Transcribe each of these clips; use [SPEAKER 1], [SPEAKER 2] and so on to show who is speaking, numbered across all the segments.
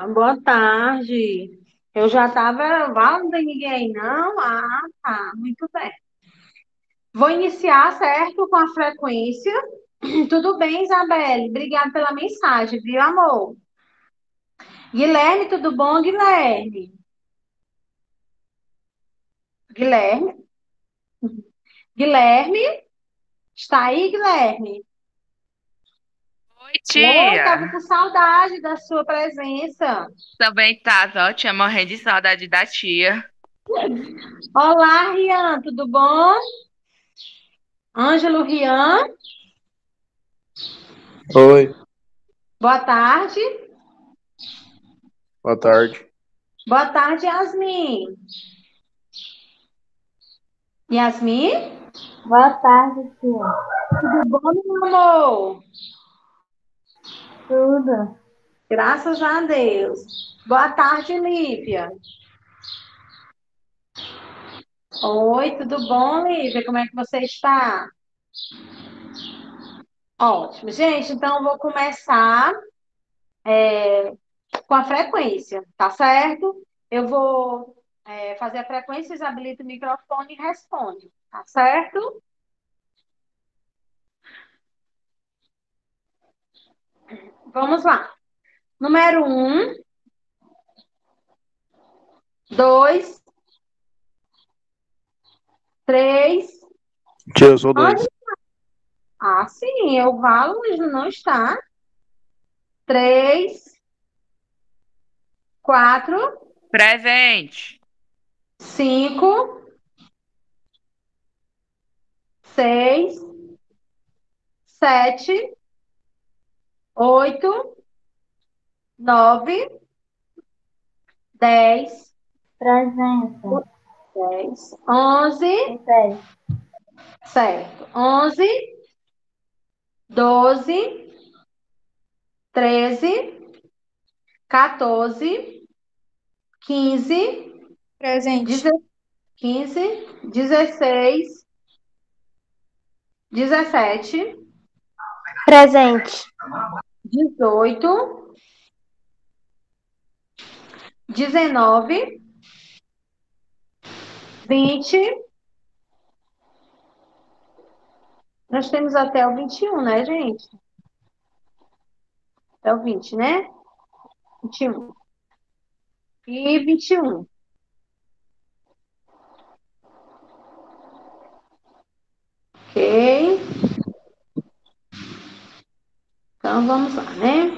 [SPEAKER 1] Boa tarde. Eu já estava. Não tem ninguém aí, não? Ah, tá. Muito bem. Vou iniciar, certo? Com a frequência. Tudo bem, Isabelle? Obrigada pela mensagem, viu, amor? Guilherme, tudo bom, Guilherme? Guilherme? Guilherme? Está aí, Guilherme?
[SPEAKER 2] Oi,
[SPEAKER 1] Oi, estava
[SPEAKER 2] tia.
[SPEAKER 1] com saudade da sua presença.
[SPEAKER 2] Também tá, ó, tinha morrendo de saudade da tia.
[SPEAKER 1] Olá, Rian, tudo bom? Ângelo Rian,
[SPEAKER 3] Oi,
[SPEAKER 1] boa tarde.
[SPEAKER 3] boa tarde.
[SPEAKER 1] Boa tarde, Yasmin. Yasmin?
[SPEAKER 4] Boa tarde, tia.
[SPEAKER 1] Tudo bom, meu amor?
[SPEAKER 4] Tudo.
[SPEAKER 1] Graças a Deus. Boa tarde, Lívia. Oi, tudo bom, Lívia? Como é que você está? Ótimo. Gente, então eu vou começar com a frequência, tá certo? Eu vou fazer a frequência, habilita o microfone e responde, tá certo? Vamos lá. Número um, dois, três.
[SPEAKER 3] Tia, eu sou
[SPEAKER 1] Antes,
[SPEAKER 3] dois.
[SPEAKER 1] sim, eu valo, mas não está. Três, quatro,
[SPEAKER 2] Presente.
[SPEAKER 1] cinco, seis, sete, oito, nove, 10,
[SPEAKER 4] Presença.
[SPEAKER 1] 10, 11,
[SPEAKER 4] Repete.
[SPEAKER 1] certo. 11, 12, 13, 14, 15,
[SPEAKER 4] Presente.
[SPEAKER 1] 15, 16, 17,
[SPEAKER 4] Presente.
[SPEAKER 1] 18, 19, 20. Nós temos até o 21, né, gente? Até o 20, né? 21. E 21. Ok? Então vamos lá, né?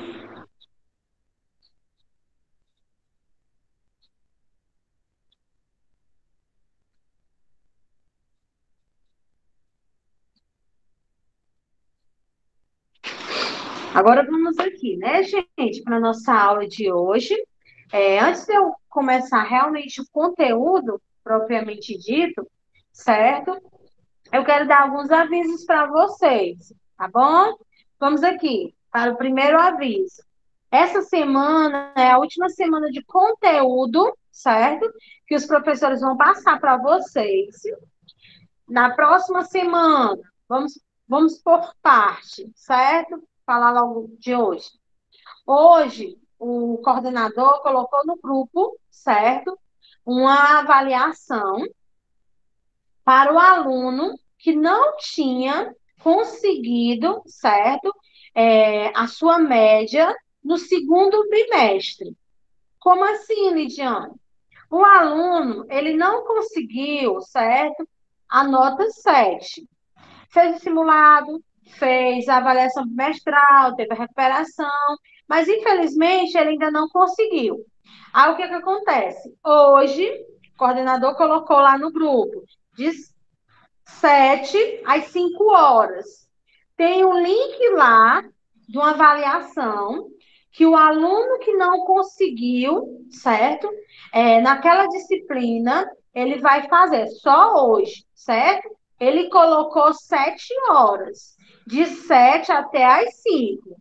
[SPEAKER 1] Agora vamos aqui, né, gente, para a nossa aula de hoje. Antes de eu começar realmente o conteúdo propriamente dito, certo? Eu quero dar alguns avisos para vocês, tá bom? Vamos aqui para o primeiro aviso. Essa semana é a última semana de conteúdo, certo? Que os professores vão passar para vocês. Na próxima semana, vamos por parte, certo? Falar logo de hoje. Hoje, o coordenador colocou no grupo, certo? Uma avaliação para o aluno que não tinha conseguido, certo? A sua média no segundo bimestre. Como assim, Lidiane? O aluno, ele não conseguiu, certo? A nota 7. Fez o simulado, fez a avaliação bimestral, teve a recuperação, mas infelizmente ele ainda não conseguiu. Aí o que que acontece? Hoje, o coordenador colocou lá no grupo, de 7 às 5 horas. Tem um link lá de uma avaliação que o aluno que não conseguiu, certo? Naquela disciplina, ele vai fazer só hoje, certo? Ele colocou 7 horas, de 7 até às 5,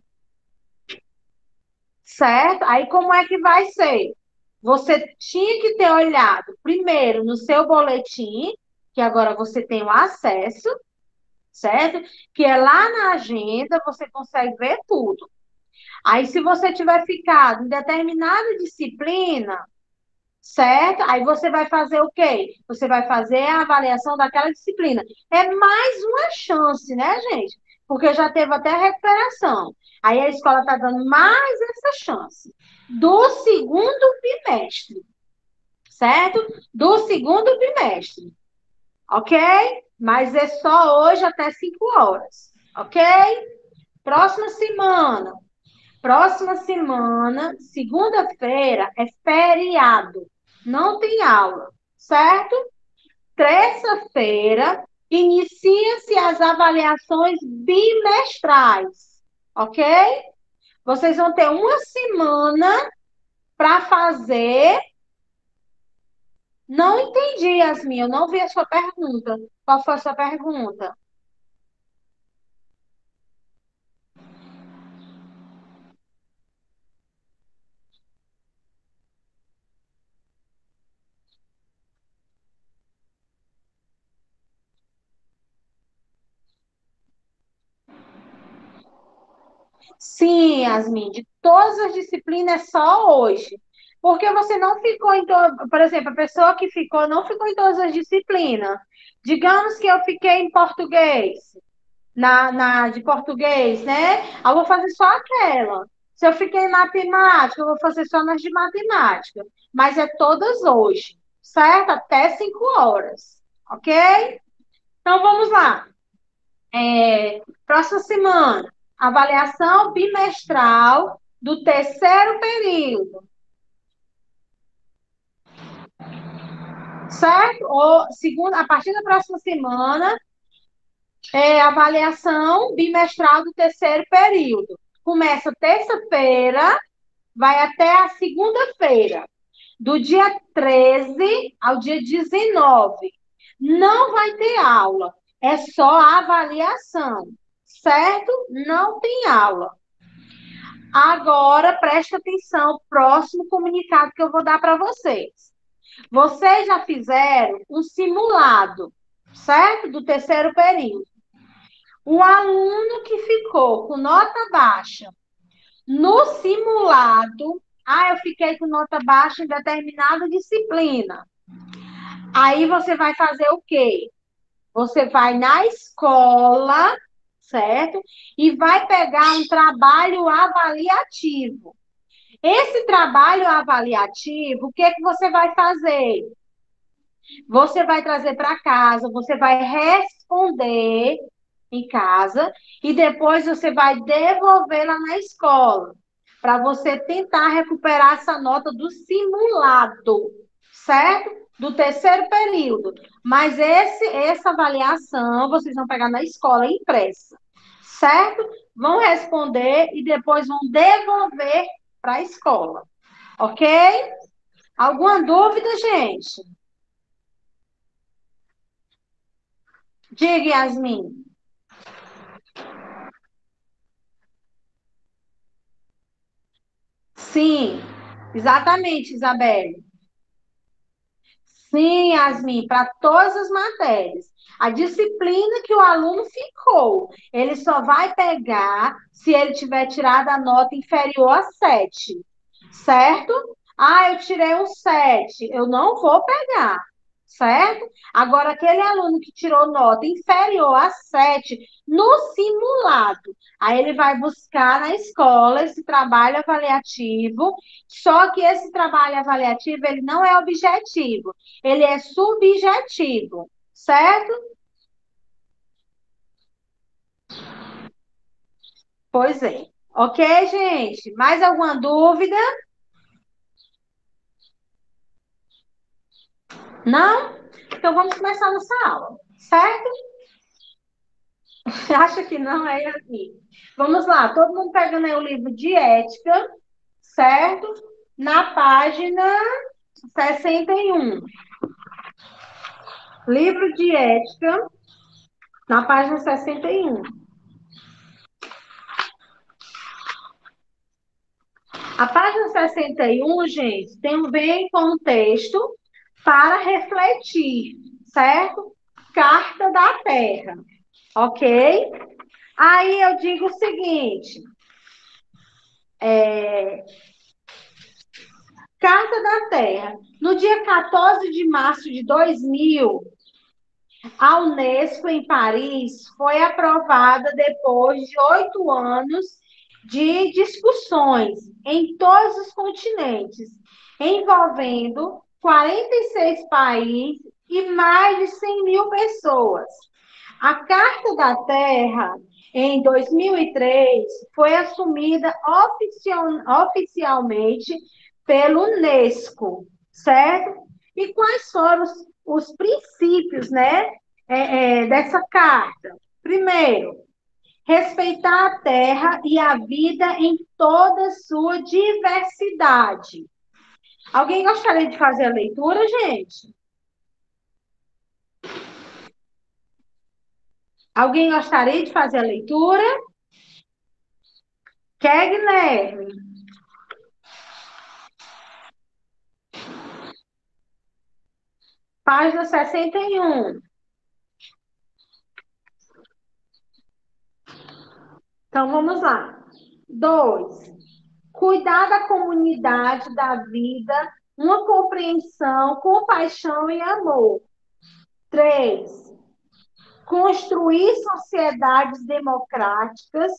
[SPEAKER 1] certo? Aí como é que vai ser? Você tinha que ter olhado primeiro no seu boletim, que agora você tem o acesso, certo? Que é lá na agenda, você consegue ver tudo. Aí, se você tiver ficado em determinada disciplina, certo? Aí você vai fazer o quê? Você vai fazer a avaliação daquela disciplina. É mais uma chance, né, gente? Porque já teve até recuperação. Aí a escola está dando mais essa chance. Do segundo bimestre, certo? Do segundo bimestre, ok? Mas é só hoje até 5 horas, ok? Próxima semana. Próxima semana, segunda-feira, é feriado. Não tem aula, certo? Terça-feira, inicia-se as avaliações bimestrais, ok? Vocês vão ter uma semana para fazer. Não entendi, Yasmin, eu não vi a sua pergunta. Qual foi a sua pergunta? Sim, Yasmin, de todas as disciplinas, só hoje. Porque você não ficou em todo. Por exemplo, a pessoa que ficou não ficou em todas as disciplinas. Digamos que eu fiquei em português, de português, né? Eu vou fazer só aquela. Se eu fiquei em matemática, eu vou fazer só nas de matemática. Mas é todas hoje, certo? Até 5 horas, ok? Então vamos lá. Próxima semana, avaliação bimestral do terceiro período, certo? Ou segunda, a partir da próxima semana, avaliação bimestral do terceiro período. Começa terça-feira, vai até a segunda-feira, do dia 13 ao dia 19. Não vai ter aula, é só avaliação, certo? Não tem aula. Agora, preste atenção, próximo comunicado que eu vou dar para vocês. Vocês já fizeram um simulado, certo? Do terceiro período. O aluno que ficou com nota baixa no simulado, eu fiquei com nota baixa em determinada disciplina. Aí você vai fazer o quê? Você vai na escola, certo? E vai pegar um trabalho avaliativo. Esse trabalho avaliativo, o que é que você vai fazer? Você vai trazer para casa, você vai responder em casa e depois você vai devolver lá na escola, para você tentar recuperar essa nota do simulado, certo? Do terceiro período. Mas essa avaliação vocês vão pegar na escola impressa, certo? Vão responder e depois vão devolver para a escola, ok? Alguma dúvida, gente? Diga, Yasmin. Sim, exatamente, Isabelle. Sim, Yasmin, para todas as matérias. A disciplina que o aluno ficou, ele só vai pegar se ele tiver tirado a nota inferior a 7, certo? Eu tirei um 7, eu não vou pegar, certo? Agora, aquele aluno que tirou nota inferior a 7 no simulado, aí ele vai buscar na escola esse trabalho avaliativo, só que esse trabalho avaliativo, ele não é objetivo, ele é subjetivo, certo? Pois é. Ok, gente? Mais alguma dúvida? Não? Então vamos começar a nossa aula, certo? Acha que não é assim? Vamos lá, todo mundo pegando aí o livro de ética, certo? Na página 61. Livro de ética, na página 61. A página 61, gente, tem bem contexto para refletir, certo? Carta da Terra, ok? Aí eu digo o seguinte: Carta da Terra. No dia 14 de março de 2000, a Unesco, em Paris, foi aprovada depois de 8 anos de discussões em todos os continentes, envolvendo 46 países e mais de 100 mil pessoas. A Carta da Terra, em 2003, foi assumida oficialmente pelo Unesco, certo? E quais foram os princípios, né, dessa carta? Primeiro, respeitar a terra e a vida em toda sua diversidade. Alguém gostaria de fazer a leitura, gente? Alguém gostaria de fazer a leitura? Quer, Guilherme? Página 61. Então, vamos lá. 2. Cuidar da comunidade, da vida, uma compreensão, compaixão e amor. 3. Construir sociedades democráticas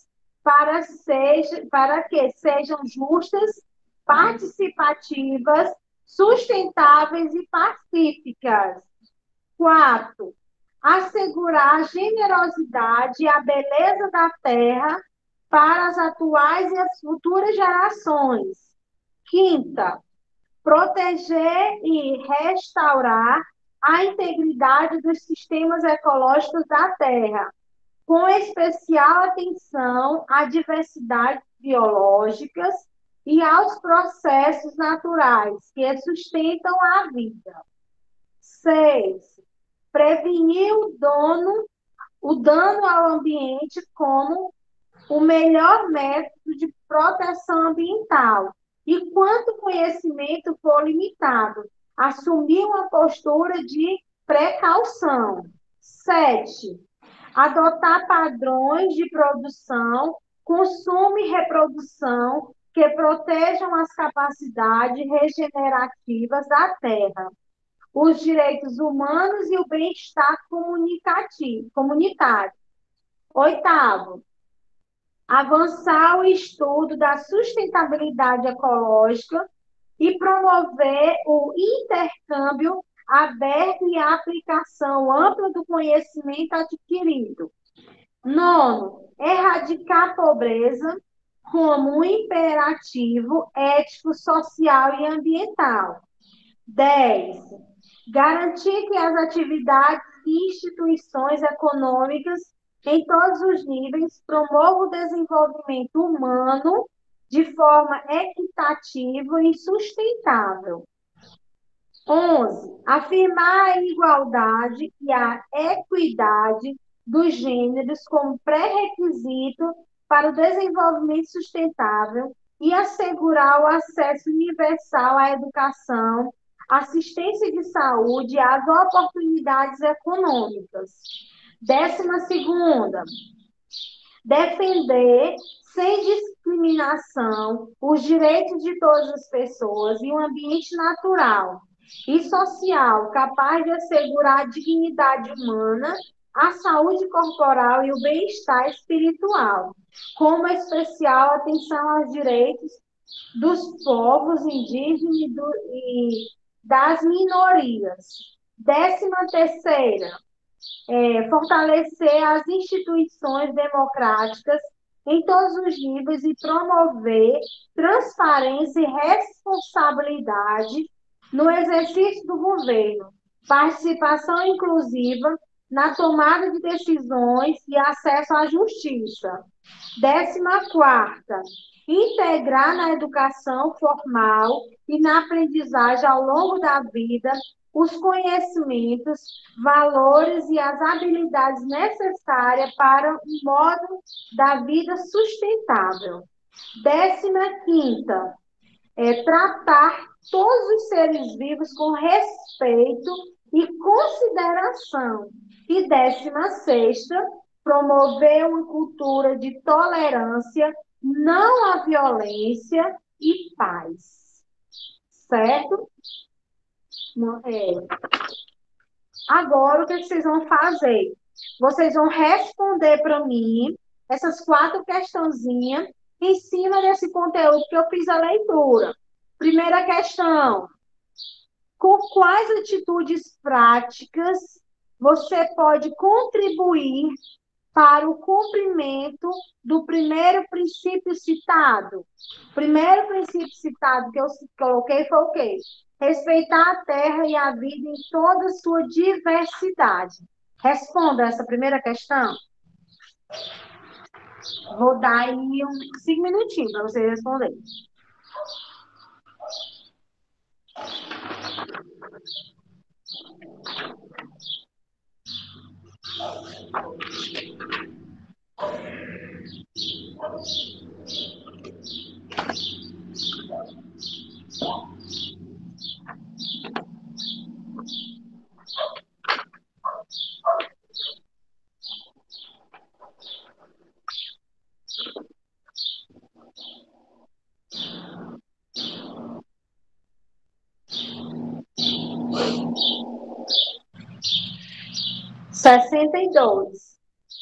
[SPEAKER 1] para que sejam justas, participativas, sustentáveis e pacíficas. 4. Assegurar a generosidade e a beleza da terra para as atuais e as futuras gerações. 5. Proteger e restaurar a integridade dos sistemas ecológicos da terra, com especial atenção à diversidade biológicas e aos processos naturais que sustentam a vida. 6. Prevenir o dano ao ambiente como o melhor método de proteção ambiental. E quanto o conhecimento for limitado, assumir uma postura de precaução. 7. Adotar padrões de produção, consumo e reprodução que protejam as capacidades regenerativas da terra, os direitos humanos e o bem-estar comunitário. 8. Avançar o estudo da sustentabilidade ecológica e promover o intercâmbio aberto e a aplicação ampla do conhecimento adquirido. 9. Erradicar a pobreza como um imperativo ético, social e ambiental. 10. Garantir que as atividades e instituições econômicas em todos os níveis promovam o desenvolvimento humano de forma equitativa e sustentável. 11. Afirmar a igualdade e a equidade dos gêneros como pré-requisito para o desenvolvimento sustentável e assegurar o acesso universal à educação, assistência de saúde e às oportunidades econômicas. 12ª, defender sem discriminação os direitos de todas as pessoas e um ambiente natural e social capaz de assegurar a dignidade humana, a saúde corporal e o bem-estar espiritual, com especial atenção aos direitos dos povos indígenas e das minorias. 13ª, fortalecer as instituições democráticas em todos os níveis e promover transparência e responsabilidade no exercício do governo, participação inclusiva na tomada de decisões e acesso à justiça. 14ª, integrar na educação formal e na aprendizagem ao longo da vida os conhecimentos, valores e as habilidades necessárias para um modo da vida sustentável. 15ª, tratar todos os seres vivos com respeito e consideração. E 16ª, promover uma cultura de tolerância não à violência e paz. Certo? Não, Agora, o que vocês vão fazer? Vocês vão responder para mim essas quatro questãozinhas em cima desse conteúdo que eu fiz a leitura. Primeira questão: com quais atitudes práticas você pode contribuir para o cumprimento do primeiro princípio citado? O primeiro princípio citado que eu coloquei foi o quê? Respeitar a terra e a vida em toda a sua diversidade. Responda essa primeira questão. Vou dar aí uns 5 minutinhos para você responder. Sessenta e dois.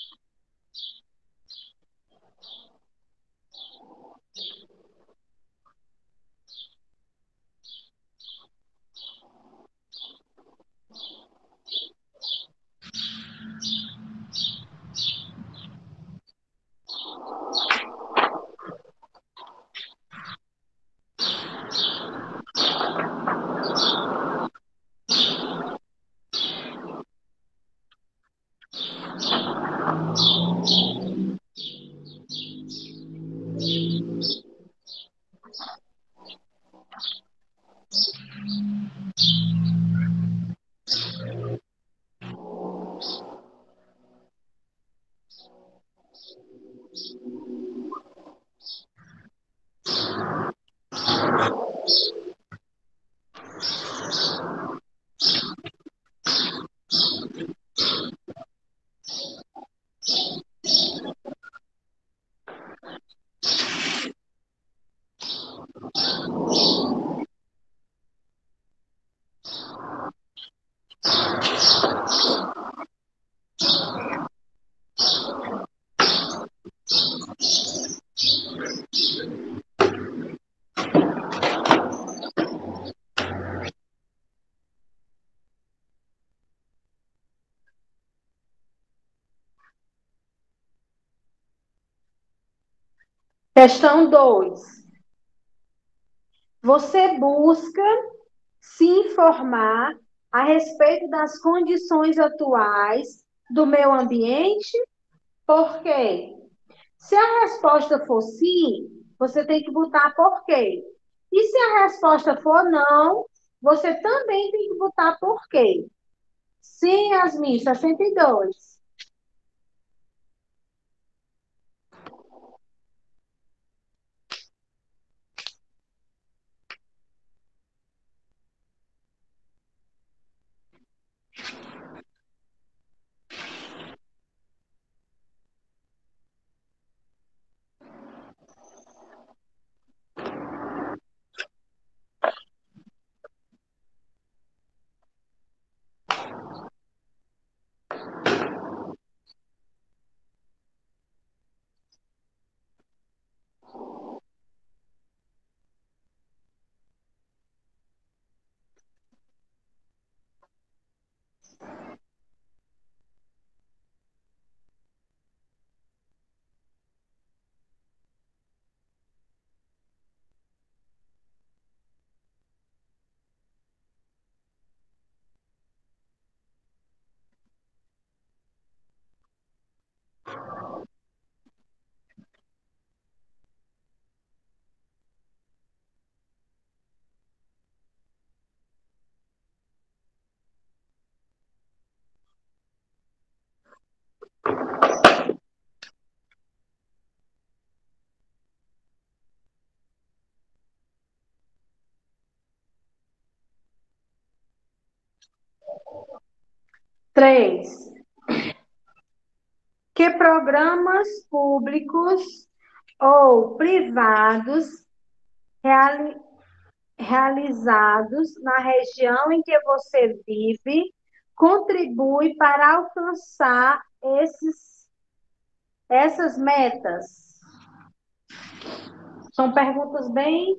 [SPEAKER 1] Questão 2. Você busca se informar a respeito das condições atuais do meio ambiente? Por quê? Se a resposta for sim, você tem que botar por quê. E se a resposta for não, você também tem que botar por quê. Sim, Yasmin, 62. Três. Que programas públicos ou privados reali- realizados na região em que você vive contribui para alcançar essas metas? São perguntas bem.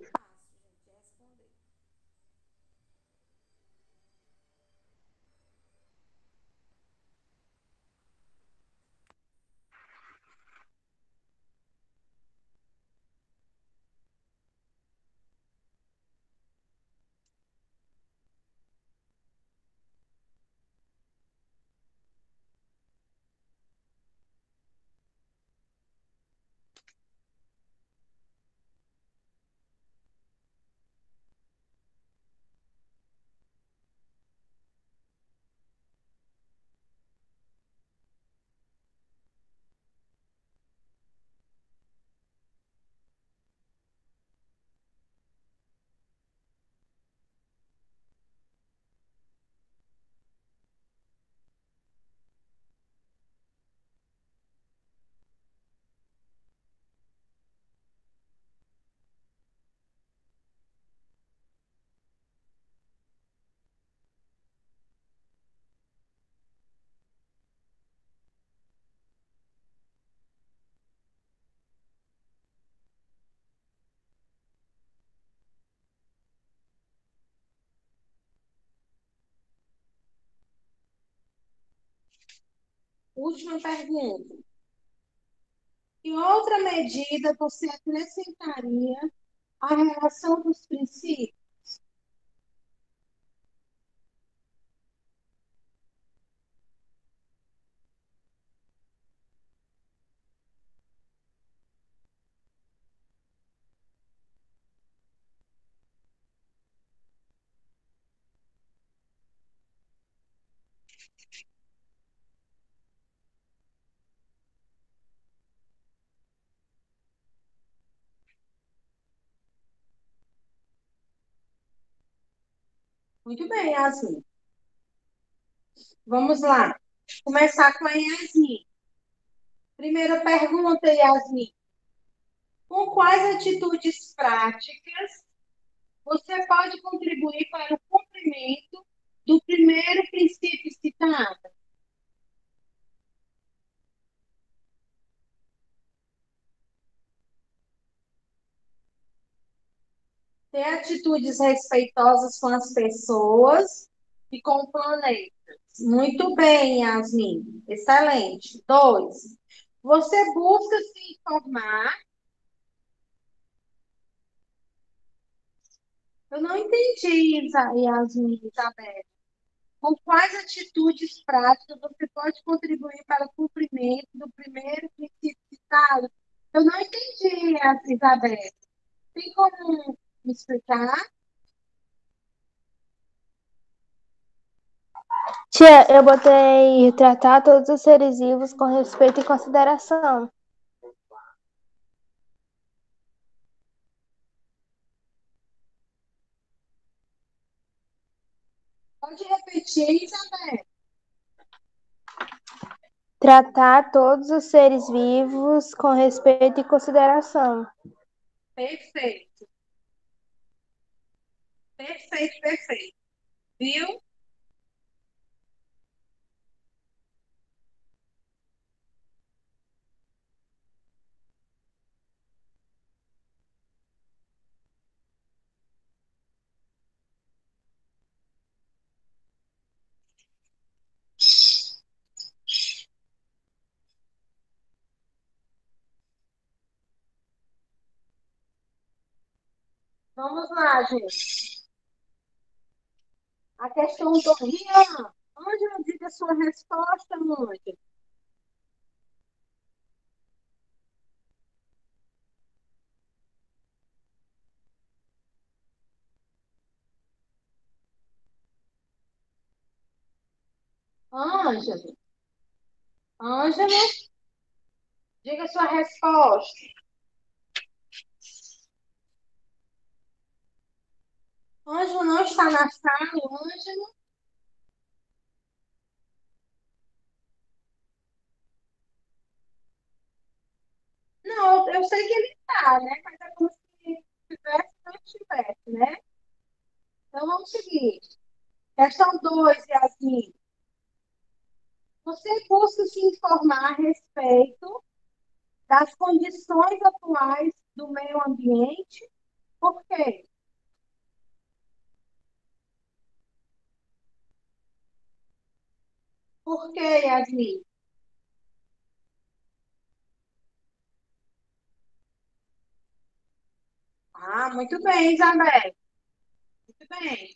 [SPEAKER 1] Última pergunta. Que outra medida você acrescentaria à relação dos princípios? Muito bem, Yasmin. Vamos lá. Começar com a Yasmin. Primeira pergunta, Yasmin. Com quais atitudes práticas você pode contribuir para o cumprimento do primeiro princípio citado? Ter atitudes respeitosas com as pessoas e com o planeta. Muito bem, Yasmin. Excelente. Dois, você busca se informar. Eu não entendi, Yasmin, Isabel. Com quais atitudes práticas você pode contribuir para o cumprimento do primeiro princípio citado? Eu não entendi, Isabel. Tem como me explicar?
[SPEAKER 4] Tia, eu botei tratar todos os seres vivos com respeito e consideração.
[SPEAKER 1] Pode repetir, Isabel.
[SPEAKER 4] Tratar todos os seres vivos com respeito e consideração.
[SPEAKER 1] Perfeito. Perfeito, perfeito. Viu? Vamos lá, gente. A questão do Rian. Ângela, diga a sua resposta, Ângela. Ângela. Ângela, diga a sua resposta. Ângela não está na sala, Ângela. Não, eu sei que ele tá, né? Mas é como se tivesse, não tivesse, né? Então vamos seguir. Questão 2, Yasmin. Você busca se informar a respeito das condições atuais do meio ambiente. Por quê? Por quê, Yasmin? Ah, muito bem, Isabel. Muito bem.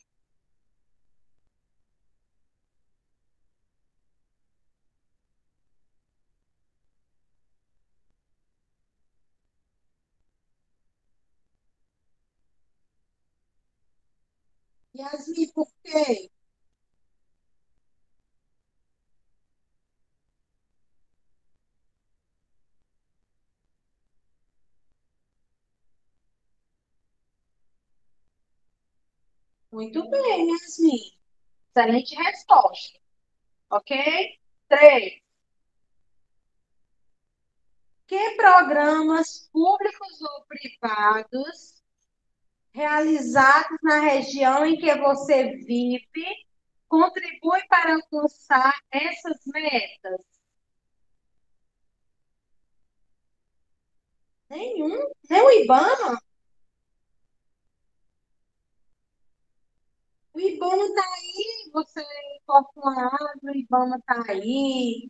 [SPEAKER 1] Yasmin, por quê? Muito bem, Yasmin. Excelente resposta. Ok? 3. Que programas públicos ou privados realizados na região em que você vive contribuem para alcançar essas metas? Nenhum. Nem o IBAMA? O IBAMA está aí, você corta uma árvore, o IBAMA está aí,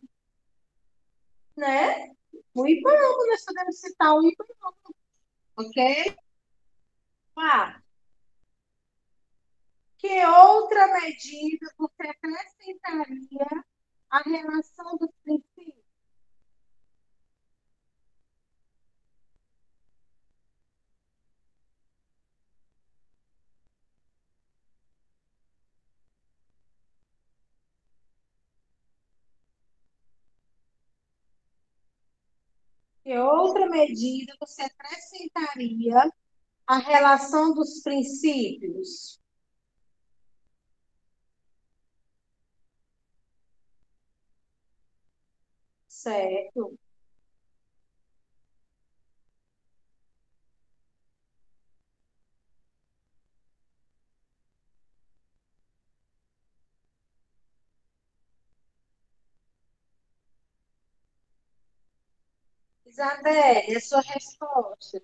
[SPEAKER 1] né? O IBAMA, nós podemos citar o IBAMA, ok? Ah, que outra medida você acrescentaria à relação dos princípios? Que outra medida você acrescentaria à relação dos princípios? Certo. Isabelle, a sua resposta.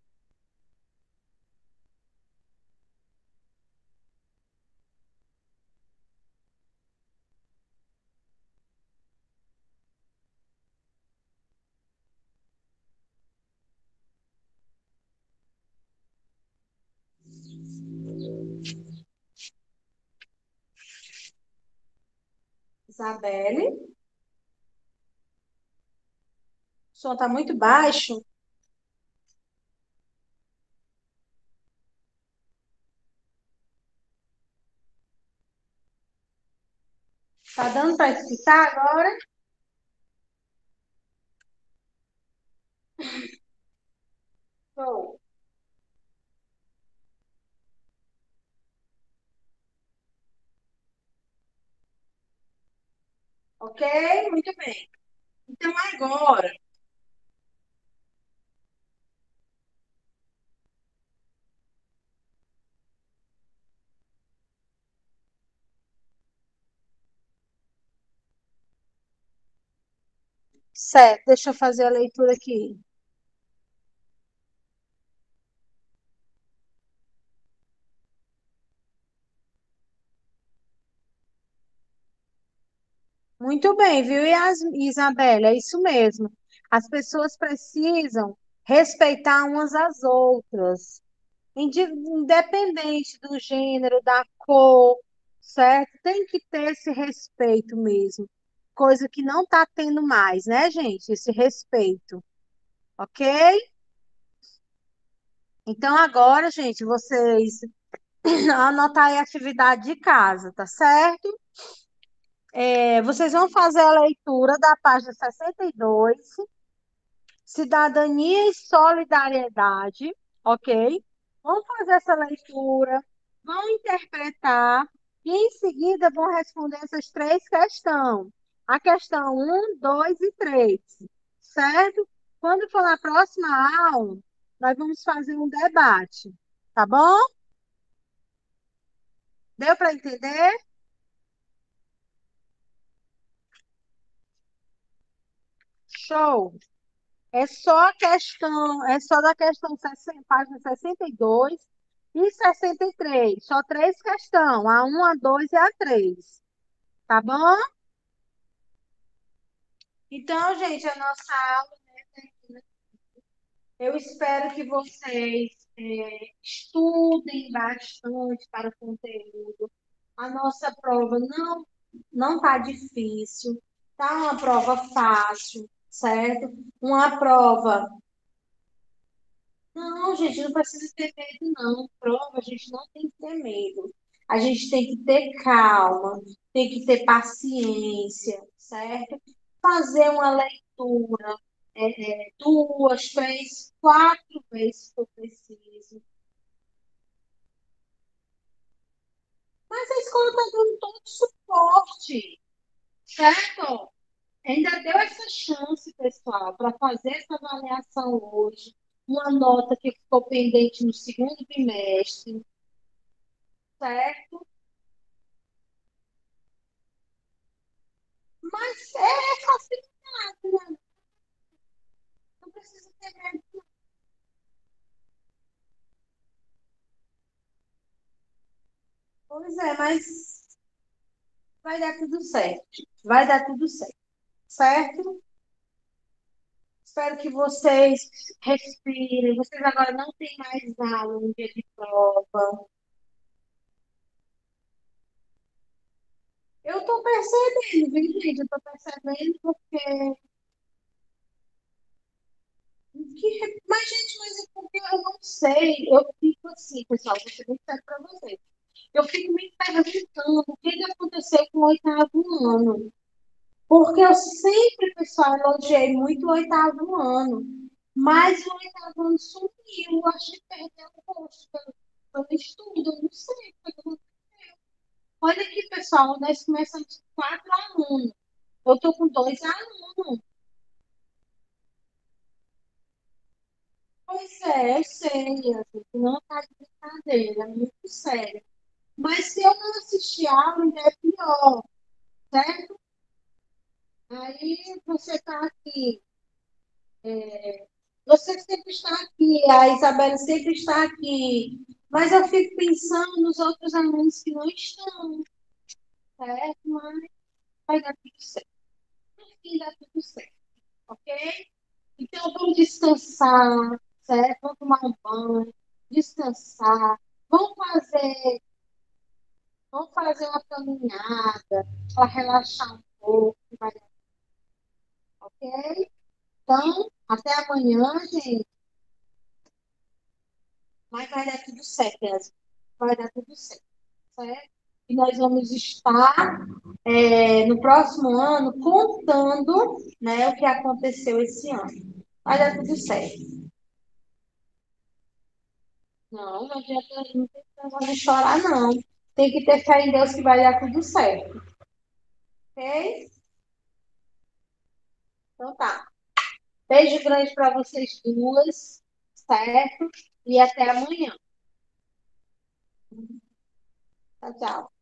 [SPEAKER 1] Isabelle, o som está muito baixo. Está dando para escutar agora? Show. Ok? Muito bem. Então, agora, certo, deixa eu fazer a leitura aqui. Muito bem, viu, Isabelle? É isso mesmo. As pessoas precisam respeitar umas às outras, independente do gênero, da cor, certo? Tem que ter esse respeito mesmo. Coisa que não está tendo mais, né, gente? Esse respeito, ok? Então, agora, gente, vocês anotar aí a atividade de casa, tá certo? Vocês vão fazer a leitura da página 62, Cidadania e Solidariedade, ok? Vão fazer essa leitura, vão interpretar e em seguida vão responder essas três questões. A questão um, 2 e 3, certo? Quando for na próxima aula, nós vamos fazer um debate, tá bom? Deu para entender? Show! É só a questão, é só da questão 60, página 62 e 63. Só três questões, a 1, a 2 e a 3. Tá bom? Então, gente, a nossa aula, né, eu espero que vocês estudem bastante para o conteúdo. A nossa prova não tá difícil, tá uma prova fácil, certo? Uma prova. Não, gente, não precisa ter medo, não. Prova, a gente não tem que ter medo. A gente tem que ter calma, tem que ter paciência, certo? Fazer uma leitura, duas, três, quatro vezes se for preciso. Mas a escola está dando todo o suporte, certo? Ainda deu essa chance, pessoal, para fazer essa avaliação hoje. Uma nota que ficou pendente no segundo bimestre, certo? Mas é facilidade, né? Não precisa ter medo. Pois é, mas vai dar tudo certo. Vai dar tudo certo, certo? Espero que vocês respirem. Vocês agora não têm mais aula no dia de prova. Eu estou percebendo, viu, gente? Eu estou percebendo porque. Mas, gente, mas é porque eu não sei. Eu fico assim, pessoal, vou ser bem sério para vocês. Eu fico me perguntando o que que aconteceu com o oitavo ano. Porque eu sempre, pessoal, elogiei muito o oitavo ano. Mas o oitavo ano sumiu. Acho que perdeu o gosto pelo estudo. Eu não sei. Olha aqui, pessoal, nós começamos com 4 alunos. Eu estou com 2 alunos. Pois é, eu sei, assim, não está de brincadeira, é muito sério. Mas se eu não assistir aula, ainda é pior, certo? Aí você está aqui, você sempre está aqui, a Isabela sempre está aqui, mas eu fico pensando nos outros alunos que não estão, certo? Mas vai dar tudo certo, vai dar tudo certo, ok? Então vamos descansar, certo? Vamos tomar um banho, descansar, vamos fazer, vamos fazer uma caminhada para relaxar um pouco, vai dar, ok? Então, até amanhã, gente. Mas vai dar tudo certo, Yasmin. Vai dar tudo certo, certo? E nós vamos estar no próximo ano contando, né, o que aconteceu esse ano. Vai dar tudo certo. Não, não adianta, não tem que de chorar, não. Tem que ter fé em Deus que vai dar tudo certo. Ok? Então tá. Beijo grande para vocês duas, certo? E até amanhã. Tchau, tchau.